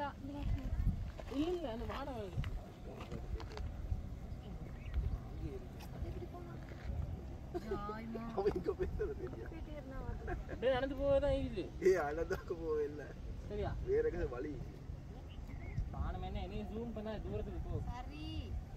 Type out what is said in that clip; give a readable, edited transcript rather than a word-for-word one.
இல்ல அந்த வாடை வருது. அப்படியே நடந்து போவதான் இருக்குது. அழகாக போவில்லை சரியா வேற வழி பானம் என்ன என்னையும் ஜூம் பண்ணா தூரத்துக்கு போ. சரி